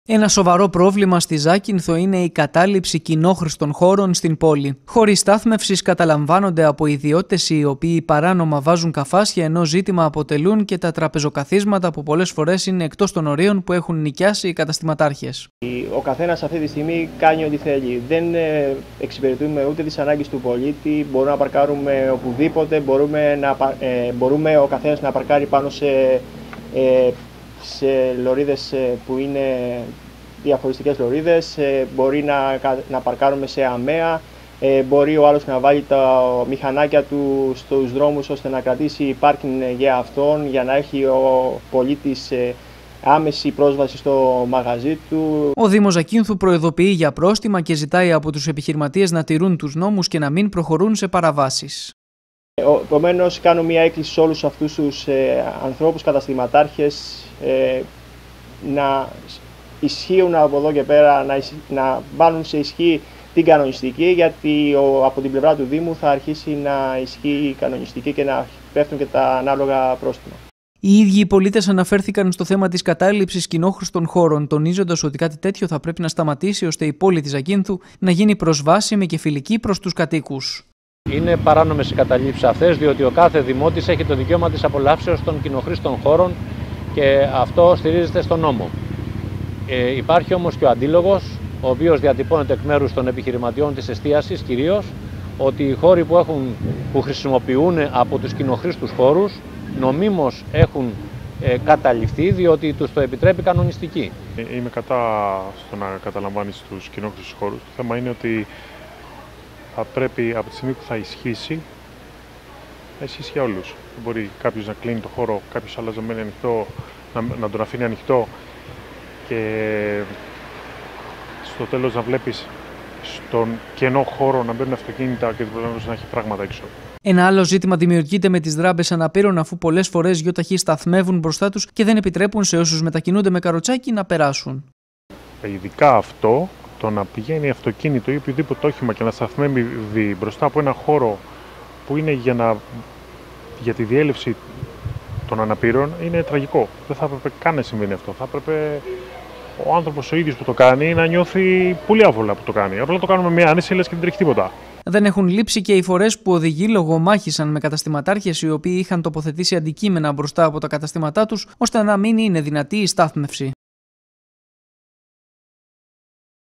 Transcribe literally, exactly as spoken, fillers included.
Ένα σοβαρό πρόβλημα στη Ζάκυνθο είναι η κατάληψη κοινόχρηστων χώρων στην πόλη. Χώροι στάθμευσης καταλαμβάνονται από ιδιώτες οι οποίοι παράνομα βάζουν καφάσια, ενώ ζήτημα αποτελούν και τα τραπεζοκαθίσματα που πολλές φορές είναι εκτός των ορίων που έχουν νοικιάσει οι καταστηματάρχες. Ο καθένας αυτή τη στιγμή κάνει ό,τι θέλει. Δεν εξυπηρετούμε ούτε τις ανάγκες του πολίτη, μπορούμε να παρκάρουμε οπουδήποτε, μπορούμε, να, ε, μπορούμε ο καθένας να παρκάρει πάνω σε. Ε, σε λωρίδες που είναι διαχωριστικές λωρίδες, μπορεί να, να παρκάρουμε σε αμαία, μπορεί ο άλλος να βάλει τα μηχανάκια του στους δρόμους ώστε να κρατήσει πάρκινγκ για αυτόν, για να έχει ο πολίτης άμεση πρόσβαση στο μαγαζί του. Ο Δήμος Ζακύνθου προειδοποιεί για πρόστιμα και ζητάει από τους επιχειρηματίες να τηρούν τους νόμους και να μην προχωρούν σε παραβάσεις. Επομένως, κάνω μια έκκληση σε όλους αυτούς τους ε, ανθρώπους, καταστηματάρχες, ε, να ισχύουν από εδώ και πέρα, να, να βάλουν σε ισχύ την κανονιστική, γιατί ο, από την πλευρά του Δήμου θα αρχίσει να ισχύει η κανονιστική και να πέφτουν και τα ανάλογα πρόστιμα. Οι ίδιοι οι πολίτες αναφέρθηκαν στο θέμα της κατάληψης κοινόχρηστων χώρων, τονίζοντας ότι κάτι τέτοιο θα πρέπει να σταματήσει ώστε η πόλη της Ζακύνθου να γίνει προσβάσιμη και φιλική προς τους κατοίκους. Είναι παράνομες οι καταλήψεις αυτές, διότι ο κάθε δημότης έχει το δικαίωμα της απολαύσεως των κοινόχρηστων χώρων και αυτό στηρίζεται στον νόμο. Ε, υπάρχει όμως και ο αντίλογος, ο οποίος διατυπώνεται εκ μέρους των επιχειρηματιών της εστίασης κυρίως, ότι οι χώροι που, έχουν, που χρησιμοποιούν από τους κοινόχρηστους χώρους νομίμως έχουν ε, καταληφθεί, διότι τους το επιτρέπει κανονιστική. Είμαι κατά στο να καταλαμβάνεις τους κοινόχρηστους χώρους. Το θέμα είναι ότι θα πρέπει από τη στιγμή που θα ισχύσει, να ισχύσει για όλους. Δεν μπορεί κάποιος να κλείνει το χώρο, κάποιος άλλος να μένει ανοιχτό, να, να τον αφήνει ανοιχτό και στο τέλος να βλέπεις στον κενό χώρο να μπαίνουν αυτοκίνητα και την προλάβεις να έχει πράγματα έξω. Ένα άλλο ζήτημα δημιουργείται με τις δράμπες αναπήρων, αφού πολλές φορές γιοταχή σταθμεύουν μπροστά τους και δεν επιτρέπουν σε όσους μετακινούνται με καροτσάκι να περάσουν. Ειδικά αυτό, το να πηγαίνει αυτοκίνητο ή οποιοδήποτε όχημα και να σταθμεύει μπροστά από ένα χώρο που είναι για, να, για τη διέλευση των αναπήρων, είναι τραγικό. Δεν θα έπρεπε καν να συμβαίνει αυτό. Θα έπρεπε ο άνθρωπος ο ίδιος που το κάνει να νιώθει πολύ άβολα που το κάνει. Απλά το κάνουμε μια άνεση, λες και δεν τρέχει τίποτα. Δεν έχουν λείψει και οι φορές που οδηγοί λογομάχησαν με καταστηματάρχες οι οποίοι είχαν τοποθετήσει αντικείμενα μπροστά από τα καταστήματά τους, ώστε να μην είναι δυνατή η στάθμευση.